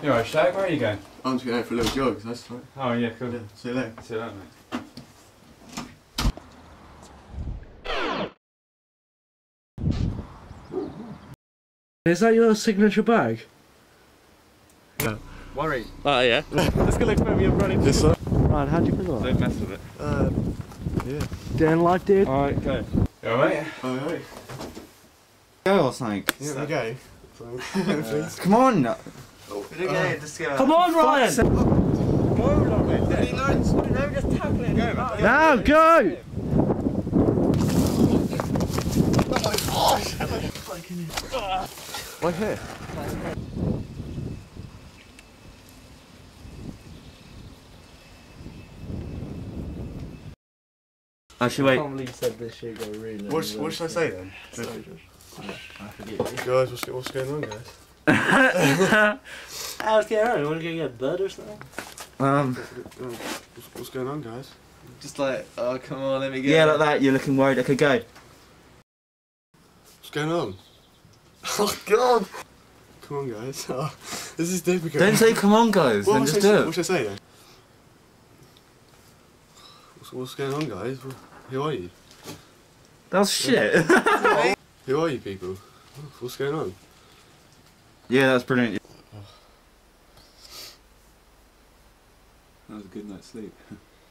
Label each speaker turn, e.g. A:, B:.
A: You alright, Shag? Where are you going?
B: I'm just going out for a little jog, that's right.
A: Oh yeah, cool.
B: Yeah, see you later.
A: See you later, mate.
C: Is that your signature bag?
B: Yeah.
A: Worry.
C: Oh yeah.
B: Let's go look for me running. This side.
C: Right, how'd you feel about
A: Don't mess with it.
B: Yeah.
C: Dan like dude?
A: Alright, go. You alright?
B: Alright.
D: Go or something.
B: Yeah, we go.
D: Come on!
B: Okay, let's go.
C: Come on, Ryan! Now go!
B: Right here.
D: Actually, wait.
C: I can't believe you said this shit go really.
B: What should I say then?
C: I forget you.
B: Guys, what's going on, guys?
C: How's it going? You want to go get a bud or something?
B: What's going on, guys?
D: Just like, oh come on, let me go.
E: Yeah, like that. You're looking worried. Okay, go.
B: What's going on? Oh God! Come on, guys. Oh, this is difficult.
E: Don't say come on, guys.
B: What
E: Then
B: should
E: just
B: I
E: do
B: say?
E: it.
B: What should I say then? What's going on, guys? Who are you?
E: That's shit.
B: Who are you people? What's going on?
E: Yeah, that's brilliant.
A: That was a good night's sleep.